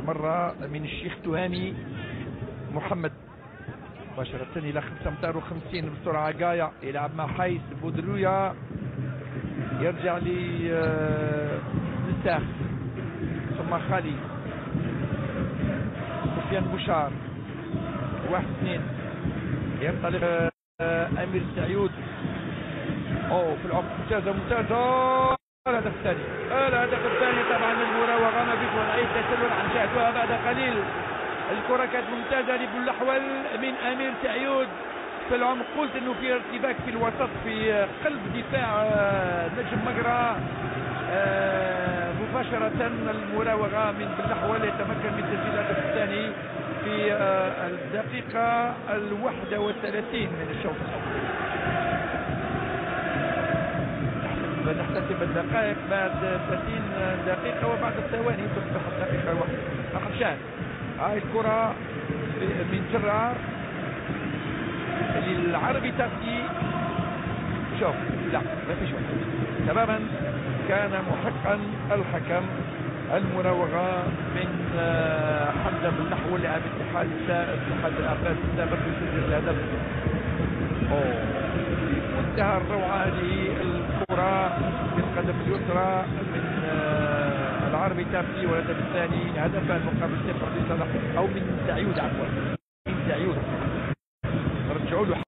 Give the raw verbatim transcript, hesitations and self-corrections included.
مرة من الشيخ تهامي محمد مباشرة إلى خمسة أمتار وخمسين بسرعة. قايع يلعب مع حيس بودرويا، يرجع للساخ ثم خالي سفيان بوشار. واحد اثنين ينطلق أمير سعيود. أوه في العمق ممتازة ممتازة. الهدف الثاني الهدف الثاني طبعا المراوغة ما فيش ولا أي تسلل عن شاهدوها بعد قليل. الكرة كانت ممتازة لبولحول من أمير سعيود في العمق. قلت انه في ارتباك في الوسط في قلب دفاع نجم مقرة. مباشرة المراوغة من بولحول يتمكن من تسجيل الهدف الثاني في الدقيقة الواحدة والثلاثين من الشوط الأول. نحتسب الدقائق بعد ثلاثين دقيقة وبعد الثواني تصبح الدقيقة الواحدة. رقم شان هاي الكرة من جرار للعربي تابتي. شوف لا ما فيش وقت تماما. كان محقا الحكم. المراوغة من حمزة بالنحو لاعب اتحاد اتحاد العباس السابق يسجل الهدف. اوه منتهى الروعة هذه الكرة بالقدم اليسرى من العربي تابتي والهدف الثاني هدفان مقابل صفر لصالح او من سعيود عفوا من سعيود. رجعوا له